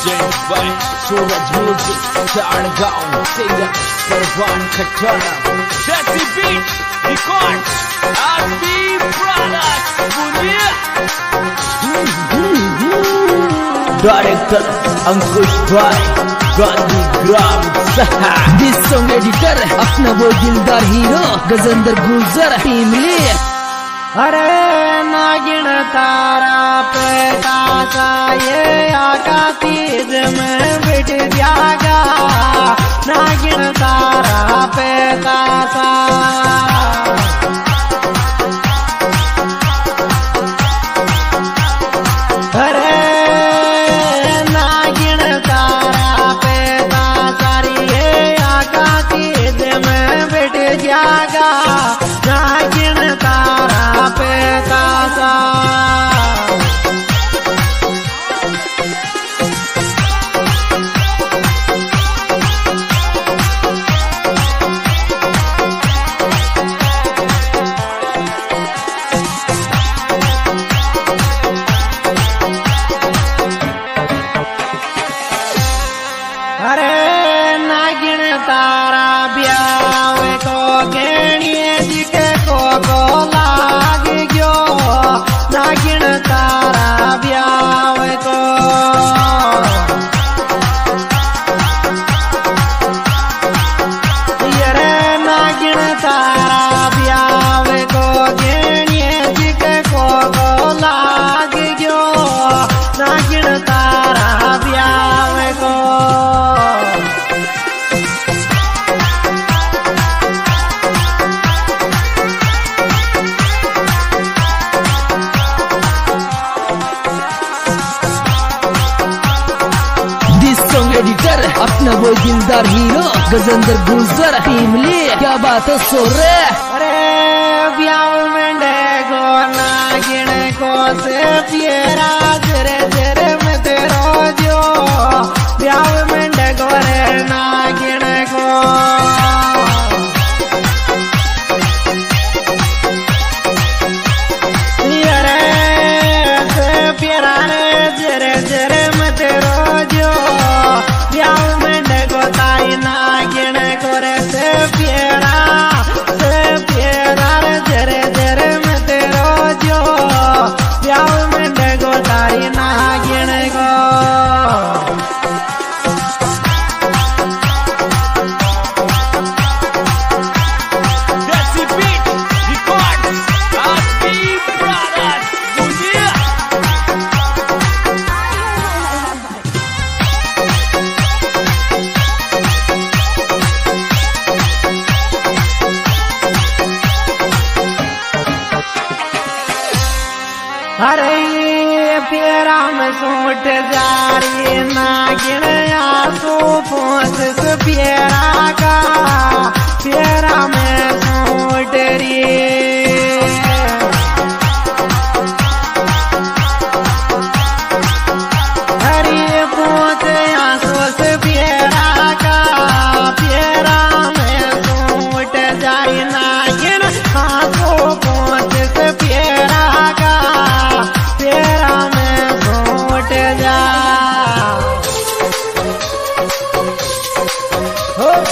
Presents by Suraj Music, Chadgaon, singer Sarwan Khattana. Sassy Beats, Records, RB Products, Punia. Director Ankush Bhai, Gandhi Gram. This song editor अपना वो दिलदार hero Gajendra गुजर team ले। अरे नागिन तारा पे तासा ये आका तीज में बिट जागा। नागिन तारा पे तासा अरे नागिन तारा पे तासा ये आका तीज में बिट जागा। नागिन तारा पे तासा अरे नागिन तारा ब्याह को गेणिए जिके को लाग गयो। नागिन तारा ब्याह को ये नागिन तारा ब्याह को गेणिए जिके को लाग गयो। नागिन तारा ब्याह को एडिटर अपना वो दिलदार हीरो गजेंद्र गुजर टीम ले। क्या बात है सोरे। अरे ब्याह में गो नागिन को से पियरा जरे जरे में तेरो जो। ब्याह में गो रे नागिन को अरे से पियरा रे जरे जरे में तेरो जो। ब्याह में गो ताई नागिन को रे से पियरा रे जरे जरे में तेरो जो। ब्याह में गो ताई नागिन को अरे पेरा में सूट जारी नागिन आंसू पोंछ से पेरा का। पेरा में सूट री हरी पोंछ आंसू से पेरा का। पेरा में सूट जारी नागिन आंसू पोंछ से पेरा का। पेरा में फूट जा हो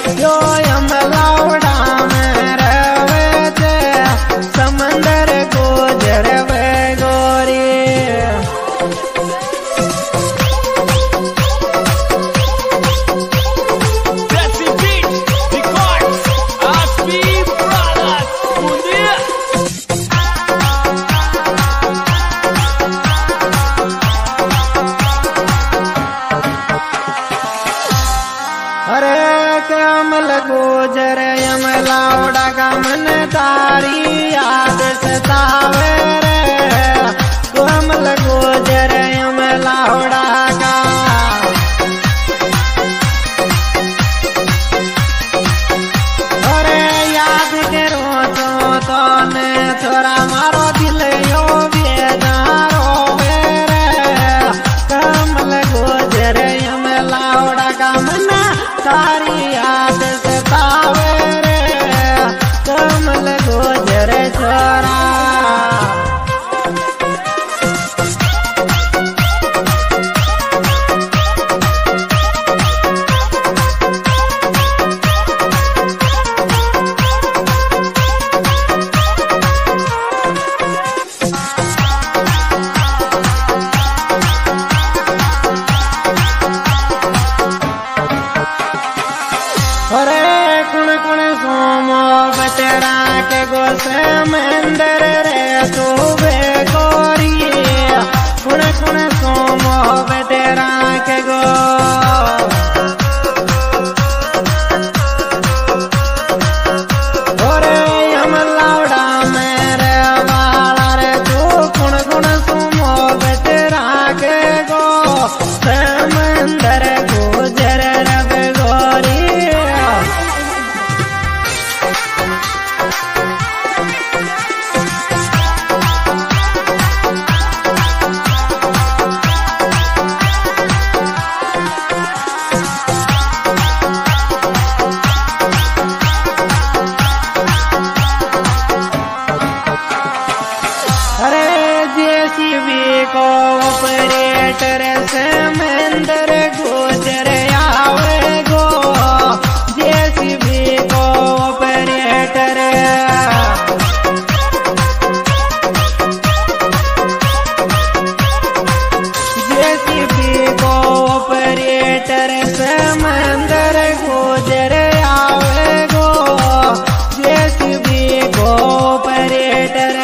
जो यमलावड़ा में रवे थे समंदर गुजर वे गोरी। गुजर यमलावड़ा का मन तारी याद सतावे रे। कमल गुजर यमलावड़ा का अरे याद करो तो ने छोरा मारो दिल यो बेदारो रे। कमल गुजर यमलावड़ा का मन तारी याद सतावे रे। कमल गुजर छोरा समंदर रे तू बेगोरी। कुण कुण सोमो बेतेरा के गो ओरे यमलावड़ा मेरे वाला रे तू कुण कुण सोमो बेतेरा के गो। समंदर गुजर रे बेगोरी। को ऑपरेटर समंदर गुजर आवे गो। जेसीबी को ऑपरेटर जेसीबी को ऑपरेटर समंदर गुजर आवे गो। जेसीबी को operator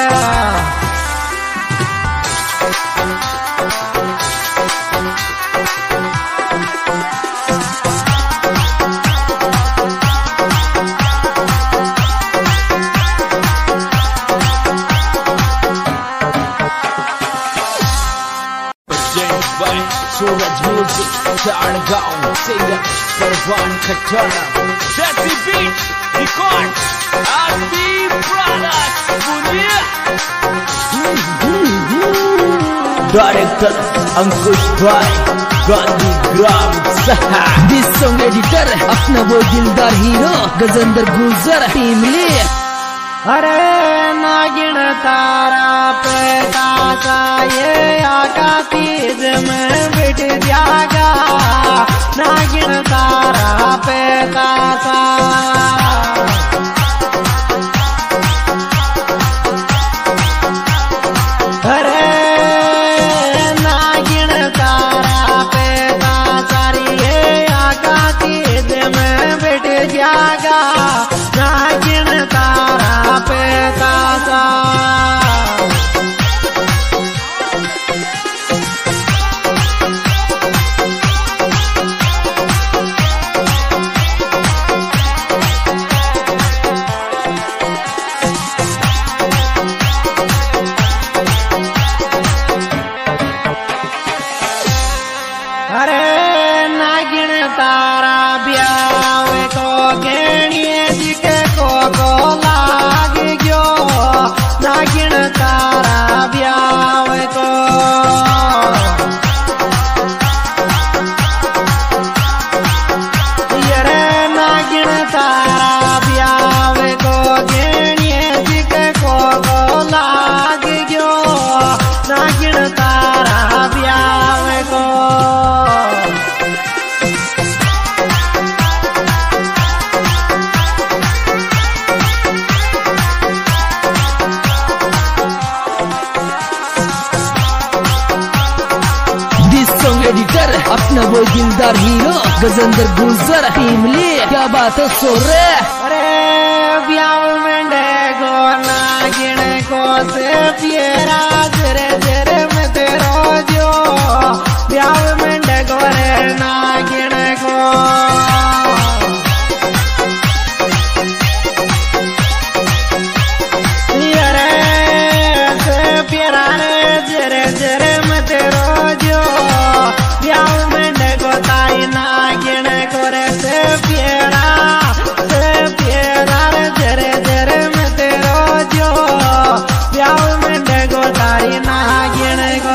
Suraj music Chadgaon singer Parwan Khatana. जैसी beat record RP product Punia. Director Ankush भाई गांधी ग्राम सहा। दिस सॉन्ग एडिटर अपना वो दिलदार हीरो गजेंद्र गुजर टीम ले। अरे नागिन तारा पे तासा ये आका तीज में बिट जागा। नागिन तारा पे तासा अरे नागिन तारा पे तासा ये आका तीज में बिट जागा। नागिन तारा पे तासा तारा ब्याह को गेणिए जी के को लाग गयो। नागिन तारा ब्याह को ये नागिन तारा ब्याह को गेणिए जी के को लाग गयो। नागिन तारा ब्याह को वो दिलदार हीरो गजेंद्र गुजर टीमली। क्या बात है सोरे। अरे ब्याह में डेगो नागिन को से पियरा जरे जरे में तेरो जो ब्याह में डेगो रे नागिन को। जरे जरे में तेरो जो ब्याह में डेगो ताई नागिन को रे से पियरा रे जरे जरे में तेरो जो ब्याह में डेगो ताई नागिन को।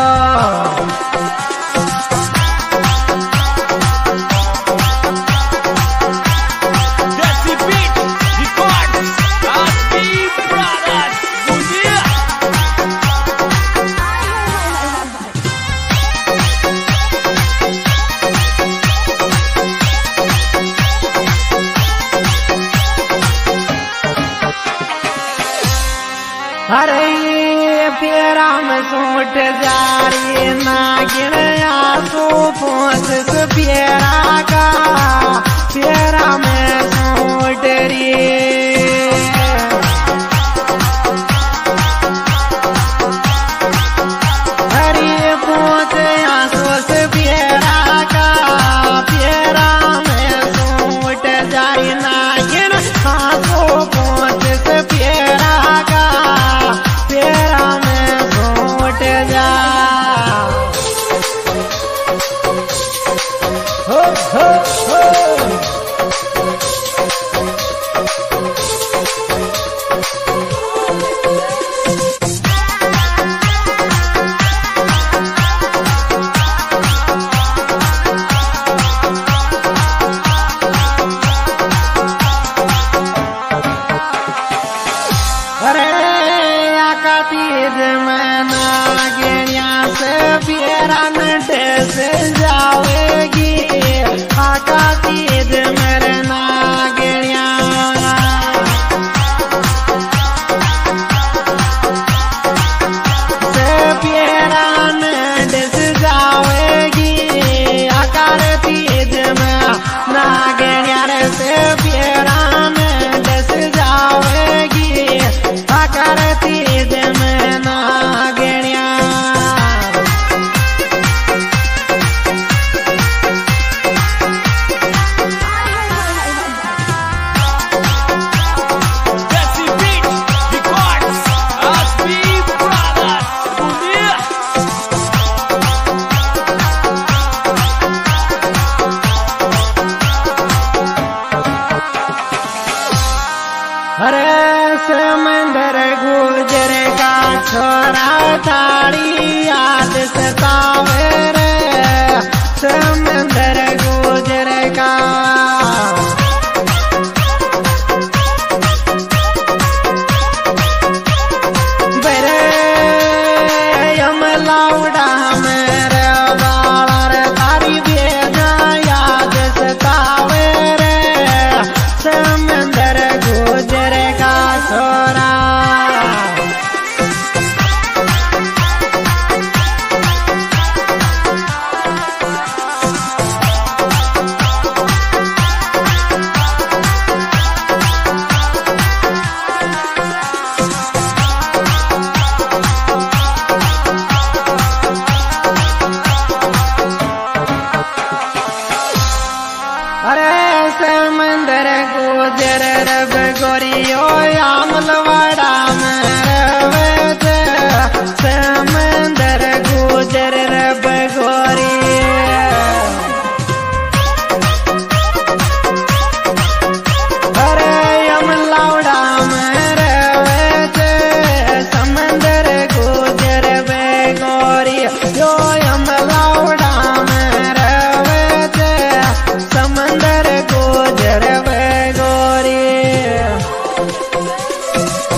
अरे पेरा में सूट जारी नागिन आंसू पोंछ से पेरा का पेरा में सूट रे। अरे पोंछ आंसू से पेरा का पेरा में सूट जारी नागिन आंसू पोंछ से पेरा का पेरा में सूट जा। हो हो हो तीज में नागिनिया से पेरा नटे से जावेगी आका तीज मेरे नागिनिया। से पेरा नटे से जावेगी आकार तीज में नागिनिया रे से पेरा नटे से जावेगी आकार तीज में नागिनिया। अरे समंदर गुजर का छोरा ताड़ी याद सतावे रे समंदर गुजर का। बरे यमलाउडा मेरे बालर तारी बेना याद सतावे रे समंदर गुजर का छोरा। अरे समंदर गुजर रब गोरियो आमलवाड़ा में रवे समंदर गुजर रब गोरी। अरे अमलवाड़ा में रवे समंदर गुजर बे गोरी यो अमलवाड़ा में रवे समंदर गुजर बे गोरी।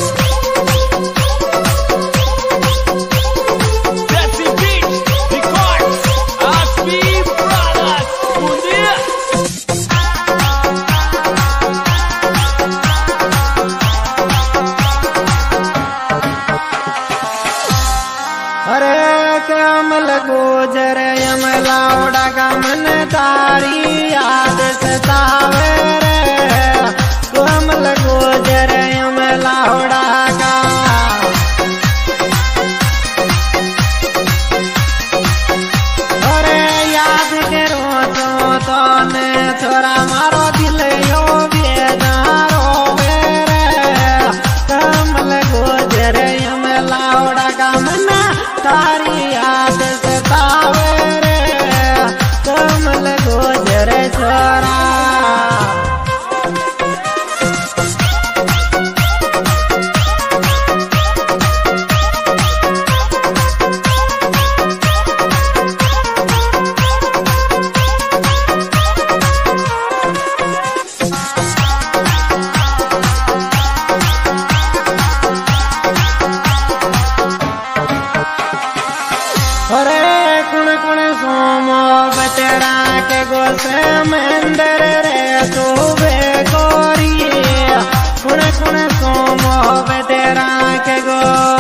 तारी याद सतावे रे कोमल गुजर में लावड़ा का अरे याद करो तो ने छोरा मारो दिल यो बेदारो रे कोमल गुजर में लावड़ा का मना तारी याद सतावे रे कोमल गुजर छोरा गोसे मंदिर रे तू बेगोरी कुण कुण सोमो बेटेरा के गो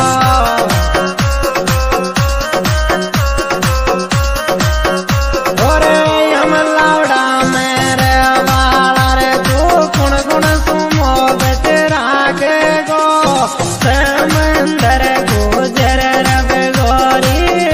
ओरे हम लावड़ा मेरे वाला रे तू कुण कुण सोमो बेटेरा के गो मंदिर गुजर रे बेगोरी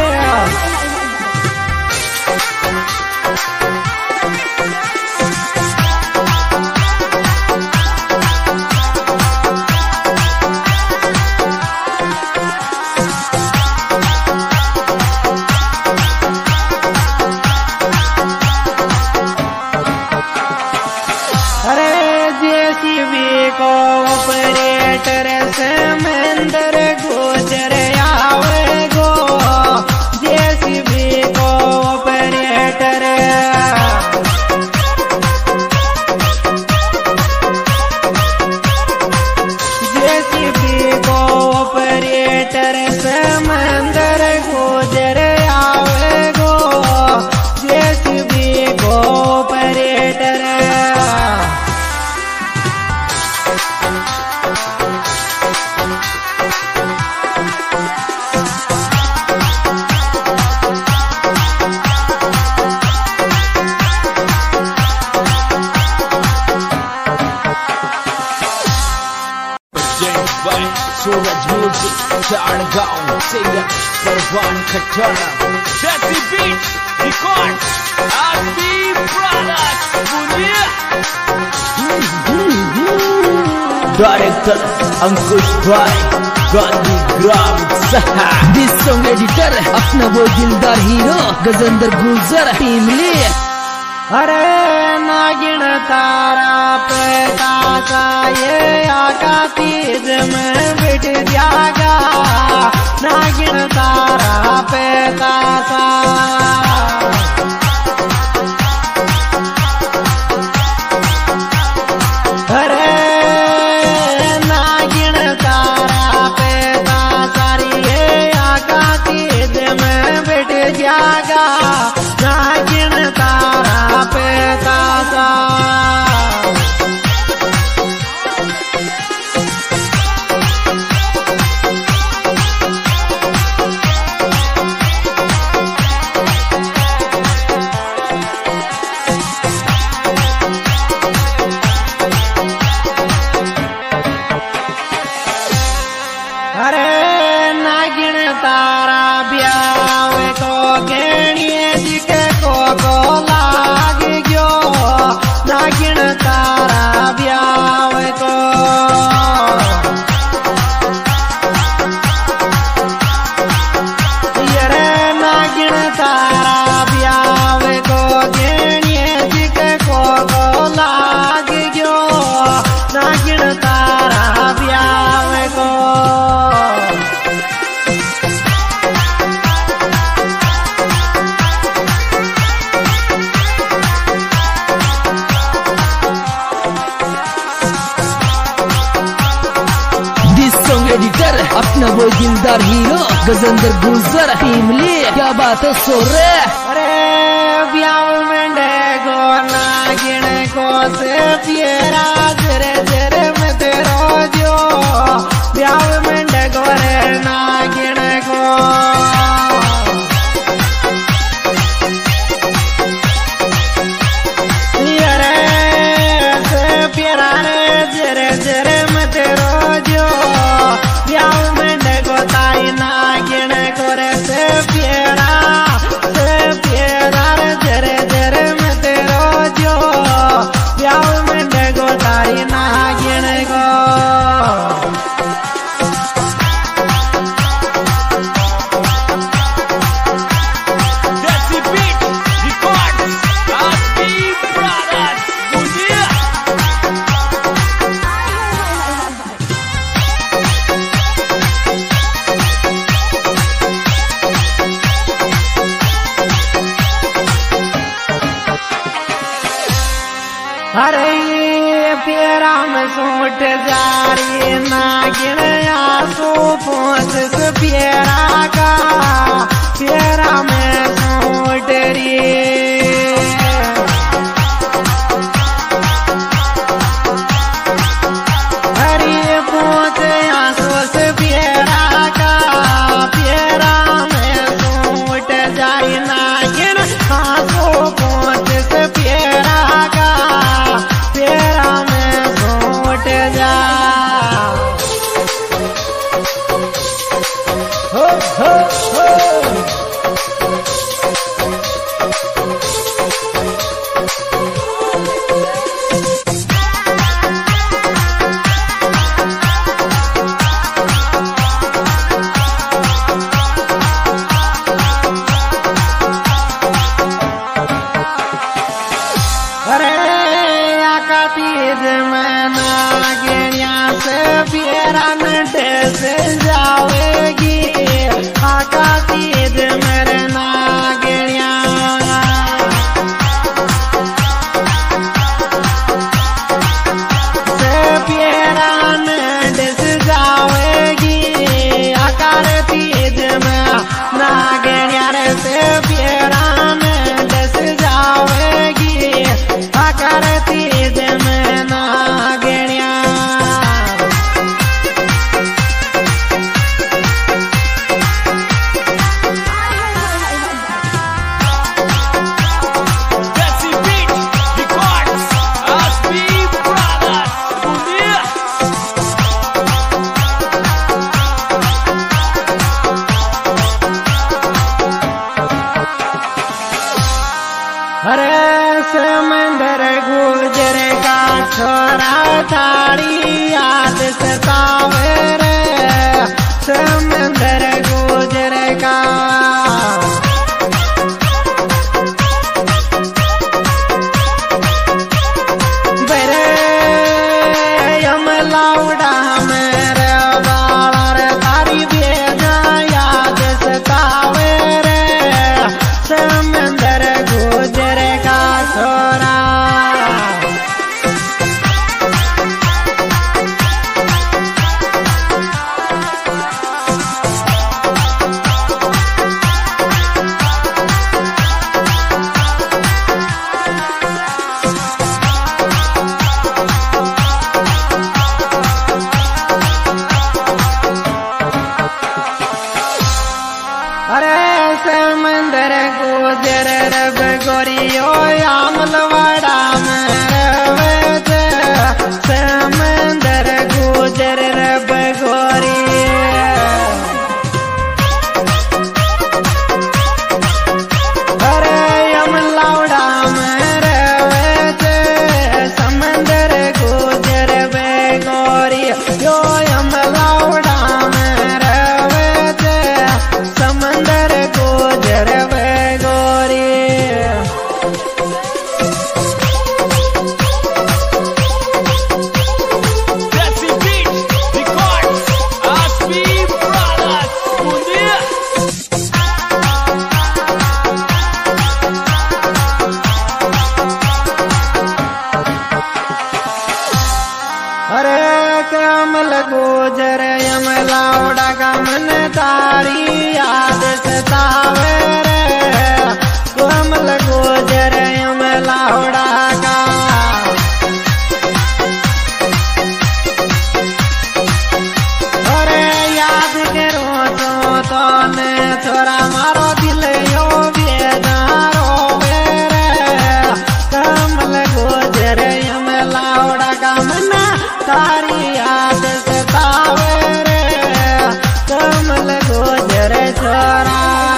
को ऑपरेटर से मंदिर गुजर आवे गो जेसीबी को ऑपरेटर जेसीबी को ऑपरेटर से मंदिर गुजर आवे गो जेसीबी को operator Suraj music Chadgaon singer Parwan Khatana जैसी beat record RB products Punia director Ankush भाई गांधी ग्राम सहा दिस सॉन्ग एडिटर अपना वो दिलदार हीरो गजेंद्र गुजर टीम ले अरे नागिन तारा पैदा सा ये आका तीज में बिट जागा नागिन तारा पैदा सा अरे नागिन तारा पैदा सारी ये आका तीज में बिट जागा नागिन तारा पैदा सा अरे नागिन तारा ब्याह को गेणिए जिके को लाग गयो नागिन तारा ब्याह को अरे नागिन तारा ब्याह को गेणिए जिके को लाग गयो नागिन तारा ब्याह को एडिटर अपना वो दिलदार हीरो गजेंद्र गुजर टीम ले क्या बात है सो रे अरे ब्याह में डेगो नागिन को से पियरा जरे जरे में तेरो जो ब्याह में डेगो रे नागिन को जरे जरे मत रोजो ब्याह में डगो ताई नागिन करे से प्यारा रे जरे जरे मत रोजो ब्याह में डगो ताई नागिन को अरे प्यारा में सूट जारी नागिन आंसू पोंछ से प्यारा का प्यारा में सूट रे अरे पोंछ आंसू से प्यारा का प्यारा में सूट जारी नागिन आंसू पोंछ से प्यारा का तेरा में सूट जा हो हो हो तीज में नागिनिया से प्यारा नटे से जाओगी आका तीज मेरे नागिनिया से प्यारा नटे से जाओगी आकार तीज में नागिनिया से प्यारा नटे से जाओगी आकार तीज में नागिनिया अरे समंदर गुजर का छोरा थारी याद सतावे रे समंदर गुजर का बरे यमलाउडा मेरे बाबा रे तारी बेजा याद सतावे रे समंदर गुजर का छोरा समंदर गुजर रब गोरियो आमलवाड़ा में रवे समंदर गुजर रब गोरी अरे अमलवाड़ा में रवे समंदर गुजर बे गोरी यो अमलवाड़ा में रवे समंदर गुजर बे गोरी कमल गुजर यमलाउडा का मन तारी याद सतावे रे कमल गुजर यमलाउडा का अरे याद करो तो ने छोरा मारो दिल यो बेदारो रे कमल गुजर यमलाउडा का मन तारी याद सतावे रे कमल गुजर छोरा।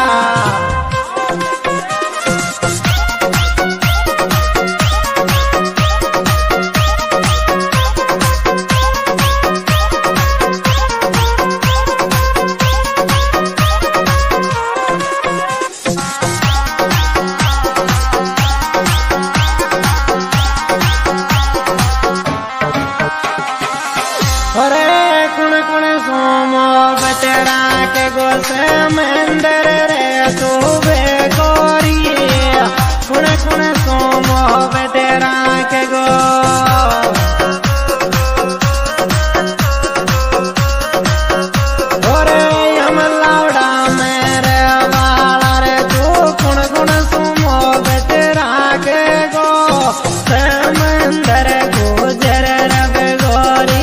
अरे कुण कुण सोमो बतेरा के गोसे मंदिर रे तू बेगोरी कुण कुण सोमो बतेरा के गो अरे हम लावड़ा मेरे वाला रे तू कुण कुण सोमो बतेरा के गो मंदिर गुजर रे गोरी।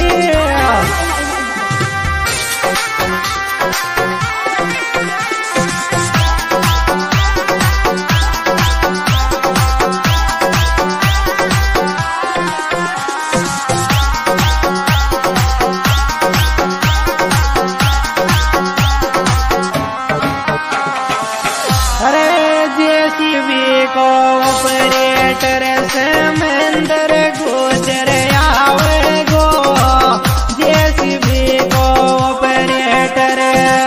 अरे जेसीबी को ऑपरेटर से मंदिर गुजर आवे गो जेसीबी को ऑपरेटर।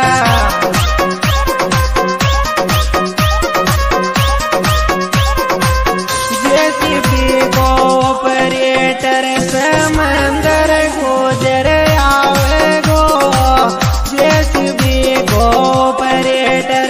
जेसीबी को ऑपरेटर से मंदिर गुजर आवे गो जेसीबी को operator.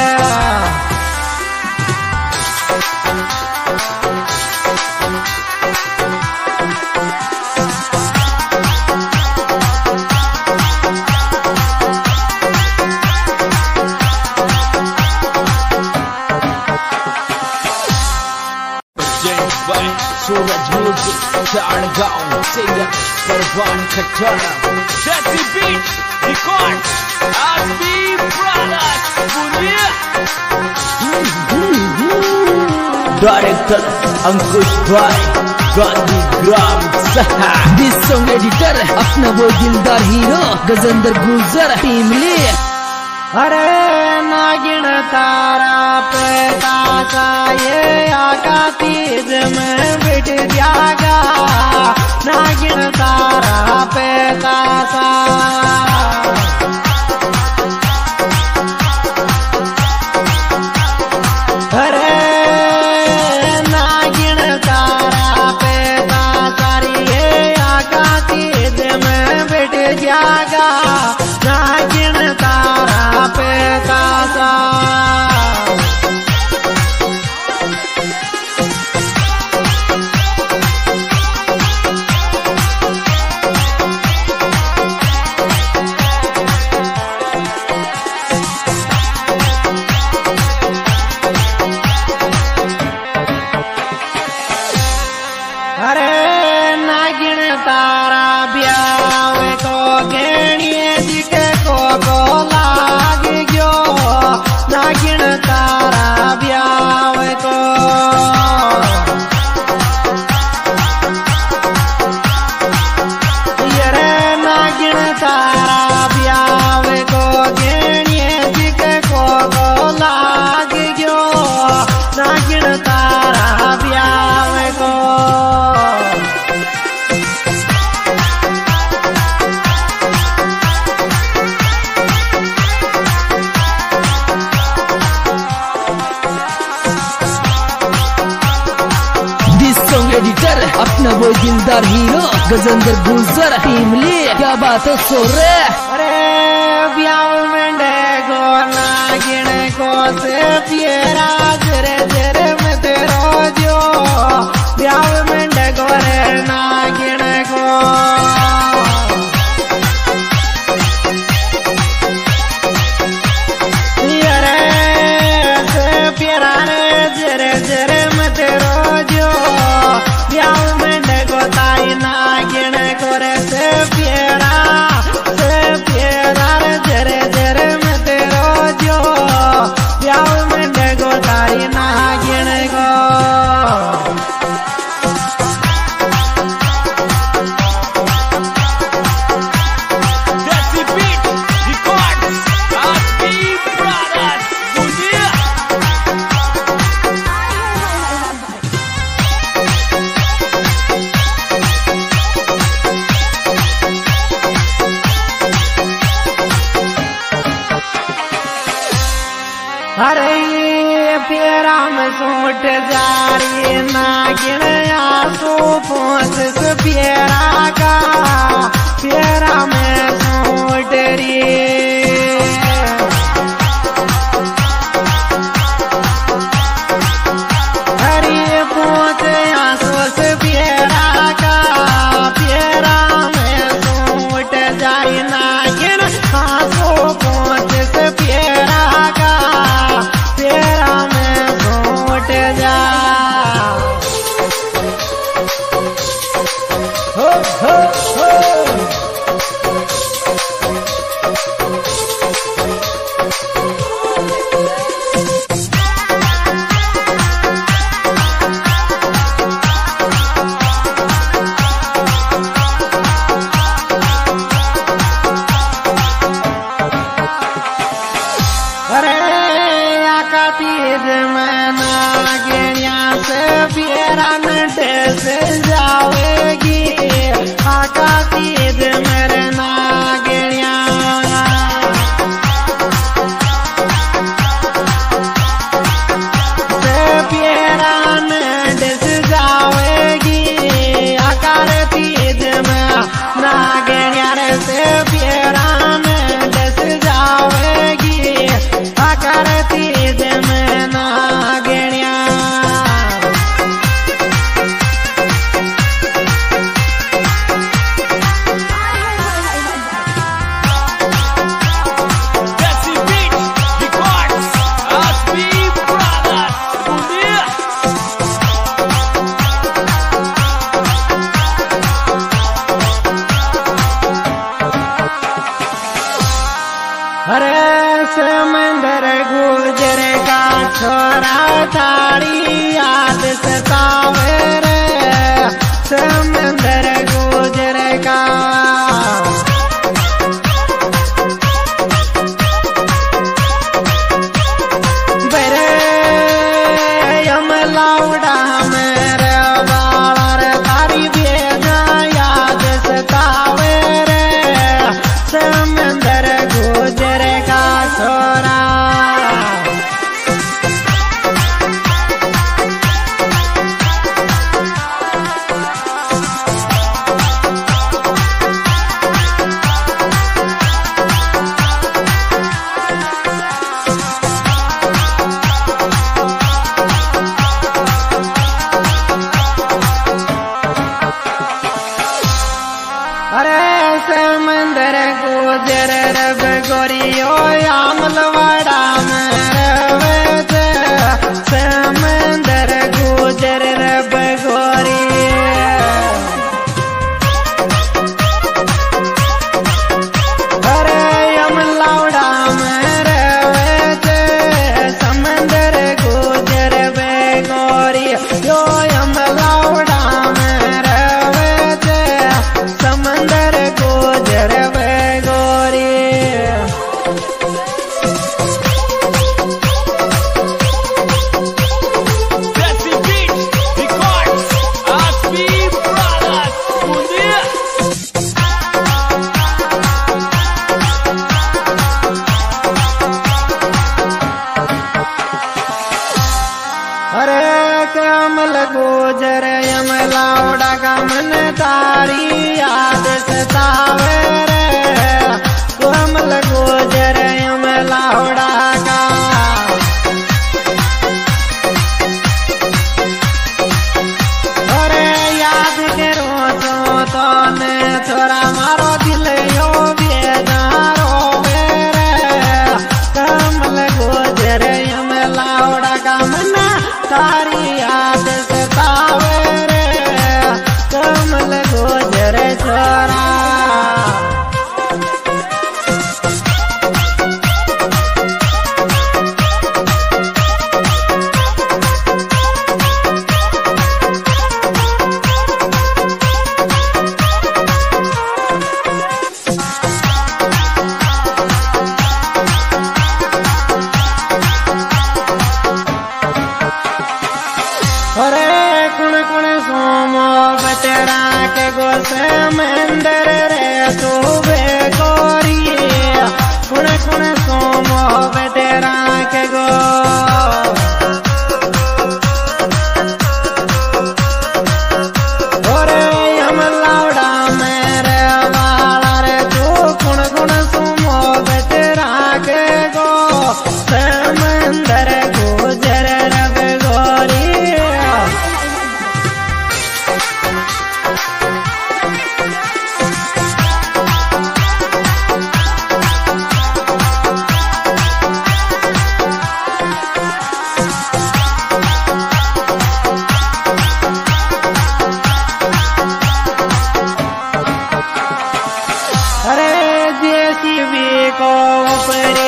Suraj music Changaon singer Parwan Khatana जैसी beat record RB product Punia. Director Ankush भाई गांधी ग्राम सहा। दिस सॉन्ग एडिटर अपना वो दिलदार हीरो गजेंद्र गुजर टीम ले। अरे नागिन तारा पे ताका ये आका तीज में बिट जागा नागिन तारा पे ताका। अरे नागिन तारा पे तारी ये आका तीज में बिट जागा नागिन तारा पे ताका। अरे नागिन तारा ब्याह को गेणिए जिके को लाग गयो नागिन तारा ब्याह को। ये नागिन तारा ब्याह को गेणिए जिके को लाग गयो नागिन तारा ब्याह को। एडिटर अपना वो दिलदार हीरो गजेंद्र गुजर टीम ले। क्या बात है सोरे। अरे ब्याह में डेगो नागिन को से पियरा जरे जरे में तेरो जो ब्याह में डेगो रे नागिन को। पियरा रे जरे जरे में तेरो जो ब्याह में डेगो ताई नागिन को रे से पियरा रे जरे जरे में तेरो जो ब्याह में डेगो ताई नागिन को। प्यारा में सूट जारी नागिन आंसू पोंछ से प्यारा का प्यारा में सूट री हरी पोंछ आंसू से प्यारा का प्यारा में सूट जारी नागिन आंसू पोंछ से प्यारा का प्यारा में सूट जा हो हो हो से जाओगी आका तीज मेरे नागिनिया से प्यारा डिस जाओगी आकार तीज में नागिनिया रे से प्यारा डिस जाओगी आकार तीज में नागिनिया अरे समंदर गुजर का छोरा तारी याद सतावे रे समंदर गुजर का बरे यमलाउडा मेरे बावर तारी बेजा याद सतावे रे समंदर गुजर का छोरा अरे समंदर गुजर रब गोरियो आमलवाड़ा में रवे समंदर गुजर रब गोरी अरे अमलवाड़ा में रवे समंदर गुजर बे गोरी यो अमलवाड़ा में रवे समंदर गुजर बे गोरी को ऊपरी